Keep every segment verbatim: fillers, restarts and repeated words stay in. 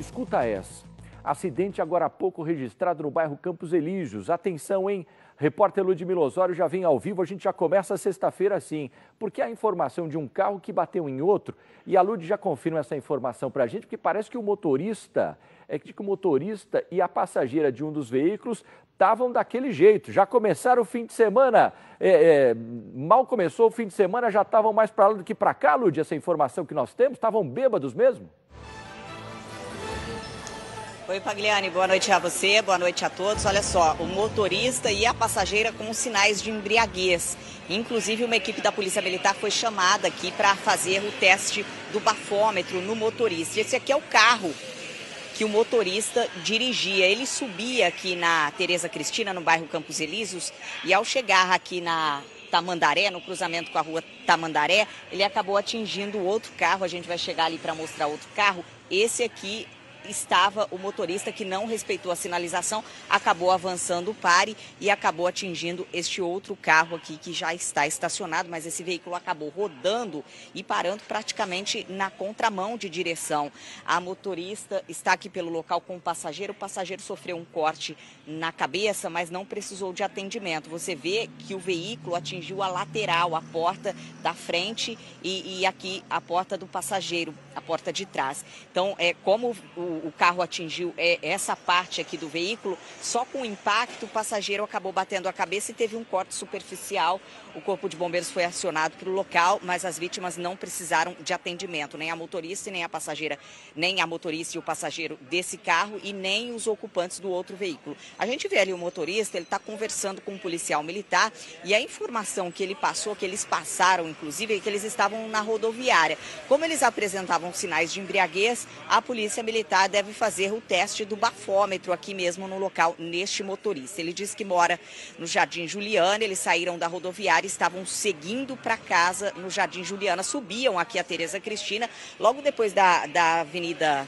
Escuta essa. Acidente agora há pouco registrado no bairro Campos Elíseos. Atenção, hein? Repórter Ludmila Osório já vem ao vivo, a gente já começa sexta-feira assim, porque há informação de um carro que bateu em outro e a Lud já confirma essa informação pra gente, porque parece que o motorista, é que o motorista e a passageira de um dos veículos estavam daquele jeito, já começaram o fim de semana, é, é, mal começou o fim de semana, já estavam mais para lá do que para cá, Lud, essa informação que nós temos, estavam bêbados mesmo? Oi, Pagliani, boa noite a você, boa noite a todos. Olha só, o motorista e a passageira com sinais de embriaguez. Inclusive, uma equipe da Polícia Militar foi chamada aqui para fazer o teste do bafômetro no motorista. Esse aqui é o carro que o motorista dirigia. Ele subia aqui na Tereza Cristina, no bairro Campos Elíseos, e ao chegar aqui na Tamandaré, no cruzamento com a rua Tamandaré, ele acabou atingindo outro carro. A gente vai chegar ali para mostrar outro carro. Esse aqui estava o motorista que não respeitou a sinalização, acabou avançando o pare e acabou atingindo este outro carro aqui que já está estacionado, mas esse veículo acabou rodando e parando praticamente na contramão de direção. A motorista está aqui pelo local com o passageiro, o passageiro sofreu um corte na cabeça, mas não precisou de atendimento. Você vê que o veículo atingiu a lateral, a porta da frente e, e aqui a porta do passageiro, a porta de trás. Então, é como o o carro atingiu é, essa parte aqui do veículo, só com o impacto o passageiro acabou batendo a cabeça e teve um corte superficial. O Corpo de Bombeiros foi acionado para o local, mas as vítimas não precisaram de atendimento, nem a motorista, nem a passageira, nem a motorista e o passageiro desse carro e nem os ocupantes do outro veículo. A gente vê ali o motorista, ele está conversando com um policial militar e a informação que ele passou, que eles passaram, inclusive, é que eles estavam na rodoviária. Como eles apresentavam sinais de embriaguez, a Polícia Militar deve fazer o teste do bafômetro aqui mesmo no local, neste motorista. Ele diz que mora no Jardim Juliana, eles saíram da rodoviária, estavam seguindo para casa no Jardim Juliana, subiam aqui a Tereza Cristina, logo depois da, da Avenida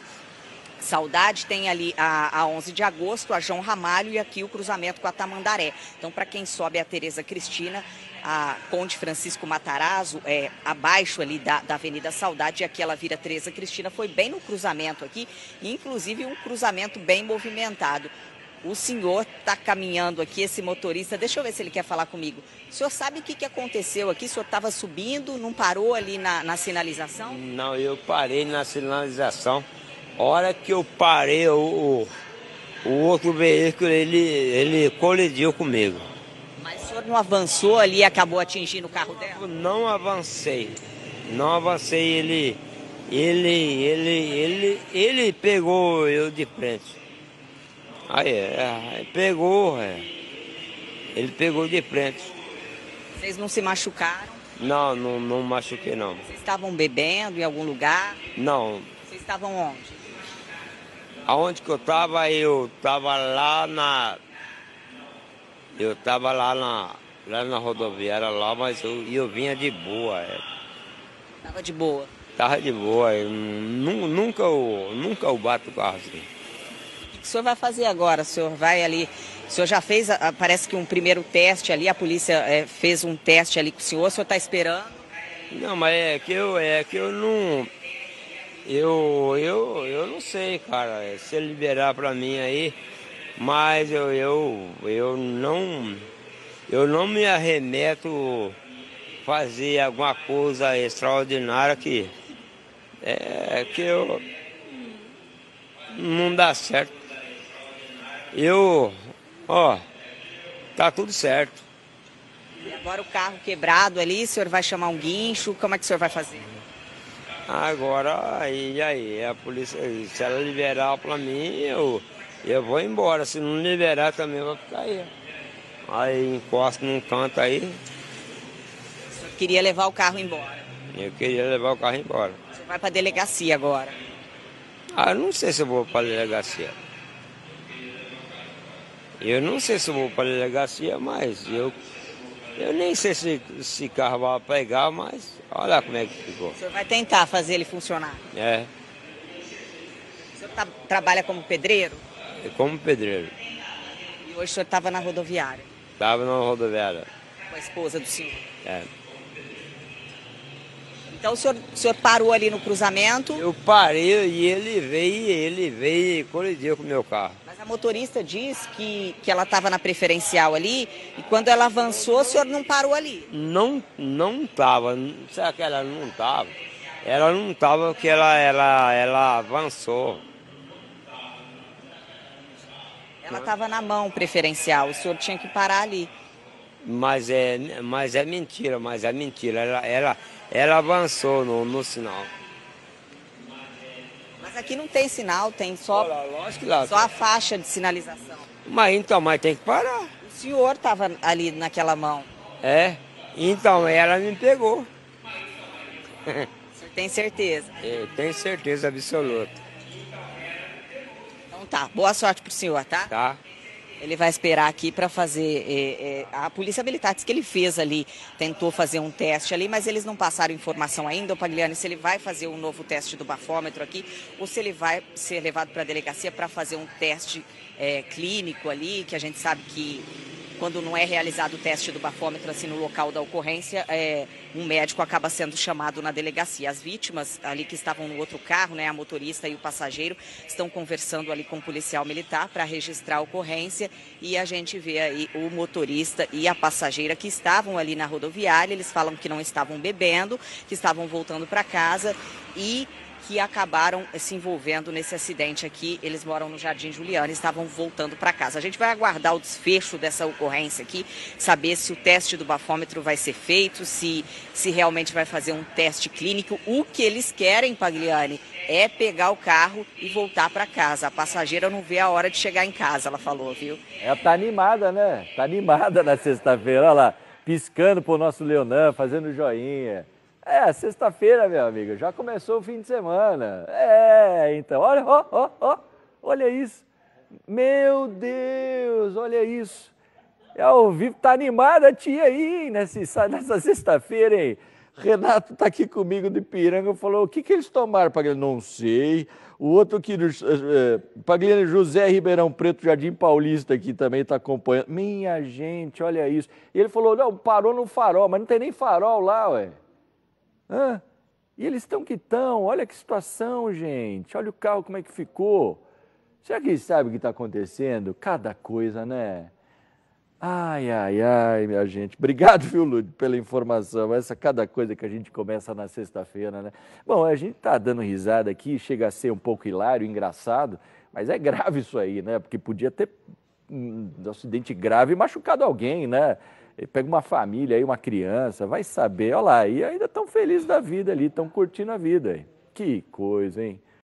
Saudade, tem ali a, a onze de agosto, a João Ramalho e aqui o cruzamento com a Tamandaré. Então, para quem sobe a Tereza Cristina, a Conde Francisco Matarazzo, é, abaixo ali da, da Avenida Saudade, e aqui ela vira Tereza Cristina, foi bem no cruzamento aqui, inclusive um cruzamento bem movimentado. O senhor está caminhando aqui, esse motorista, deixa eu ver se ele quer falar comigo. O senhor sabe o que, que aconteceu aqui? O senhor estava subindo, não parou ali na, na sinalização? Não, eu parei na sinalização. A hora que eu parei, o, o outro veículo, ele, ele colidiu comigo. Mas o senhor não avançou ali e acabou atingindo o carro dela? Eu não avancei, não avancei, ele, ele, ele, ele, ele pegou eu de frente. Aí, é, pegou, é. Ele pegou de frente. Vocês não se machucaram? Não, não, não machuquei não. Vocês estavam bebendo em algum lugar? Não. Vocês estavam onde? Aonde que eu tava, eu tava lá na... Eu tava lá na, lá na rodoviária lá, mas eu, eu vinha de boa. É. Tava de boa? Tava de boa, eu, nunca, eu, nunca eu bato o carro assim. O que o senhor vai fazer agora? O senhor vai ali... O senhor já fez, parece que um primeiro teste ali, a polícia é, fez um teste ali com o senhor, o senhor está esperando? Não, mas é que eu, é que eu não... Eu, eu, eu não sei, cara, se ele liberar para mim aí, mas eu, eu, eu não, eu não me arremeto fazer alguma coisa extraordinária que é que eu não dá certo. Eu, ó, tá tudo certo. E agora o carro quebrado ali, o senhor vai chamar um guincho, como é que o senhor vai fazer? Agora, aí, aí, a polícia, se ela liberar para mim, eu, eu vou embora. Se não liberar também, eu vou ficar aí. Aí encosto num canto aí. O senhor queria levar o carro embora? Eu queria levar o carro embora. O senhor vai para a delegacia agora? Ah, eu não sei se eu vou para a delegacia. Eu não sei se eu vou para a delegacia, mas eu... Eu nem sei se esse carro vai pegar, mas olha como é que ficou. O senhor vai tentar fazer ele funcionar? É. O senhor tá, trabalha como pedreiro? É como pedreiro. E hoje o senhor estava na rodoviária? Estava na rodoviária. Com a esposa do senhor? É. Então o senhor, o senhor parou ali no cruzamento? Eu parei e ele veio, ele veio e colidiu com o meu carro. Mas a motorista diz que, que ela estava na preferencial ali e quando ela avançou, o senhor não parou ali? Não, não estava. Será que ela não estava? Ela não estava porque ela, ela, ela avançou. Ela estava na mão preferencial, o senhor tinha que parar ali. Mas é, mas é mentira, mas é mentira. Ela, ela, ela avançou no, no sinal. Mas aqui não tem sinal, tem só, Olha, lógico que lá, só a faixa de sinalização. Mas então, mas tem que parar. O senhor estava ali naquela mão. É, então ela me pegou. O senhor tem certeza? Eu tenho certeza absoluta. Então tá, boa sorte pro senhor, tá? Tá? Ele vai esperar aqui para fazer. É, é, a Polícia Militar disse que ele fez ali, tentou fazer um teste ali, mas eles não passaram informação ainda, o Pagliani, se ele vai fazer um novo teste do bafômetro aqui, ou se ele vai ser levado para a delegacia para fazer um teste é, clínico ali, que a gente sabe que quando não é realizado o teste do bafômetro assim no local da ocorrência, é, um médico acaba sendo chamado na delegacia. As vítimas ali que estavam no outro carro, né, a motorista e o passageiro, estão conversando ali com o policial militar para registrar a ocorrência e a gente vê aí o motorista e a passageira que estavam ali na rodoviária. Eles falam que não estavam bebendo, que estavam voltando para casa e que acabaram se envolvendo nesse acidente aqui. Eles moram no Jardim Juliana e estavam voltando para casa. A gente vai aguardar o desfecho dessa ocorrência aqui, saber se o teste do bafômetro vai ser feito, se, se realmente vai fazer um teste clínico. O que eles querem, Pagliani, é pegar o carro e voltar para casa. A passageira não vê a hora de chegar em casa, ela falou, viu? Ela tá animada, né? Tá animada na sexta-feira, olha lá, piscando pro nosso Leonan, fazendo joinha. É, sexta-feira, meu amigo, já começou o fim de semana. É, então, olha, ó, ó, ó, olha isso. Meu Deus, olha isso. É ao vivo, tá animada a tia aí nessa, nessa sexta-feira, hein? Renato tá aqui comigo de Piranga, falou, o que que eles tomaram, Pagliani? Não sei. O outro aqui, do, uh, Pagliani, José Ribeirão Preto, Jardim Paulista aqui também tá acompanhando. Minha gente, olha isso. E ele falou, não, parou no farol, mas não tem nem farol lá, ué. Hã? E eles estão que estão, olha que situação, gente, olha o carro como é que ficou. Será que eles sabem o que está acontecendo? Cada coisa, né? Ai, ai, ai, minha gente. Obrigado, viu, Lúdio, pela informação. Essa cada coisa que a gente começa na sexta-feira, né? Bom, a gente tá dando risada aqui, chega a ser um pouco hilário, engraçado, mas é grave isso aí, né? Porque podia ter um acidente grave e machucado alguém, né? Pega uma família aí, uma criança, vai saber, olha lá, e ainda estão felizes da vida ali, estão curtindo a vida. Que coisa, hein?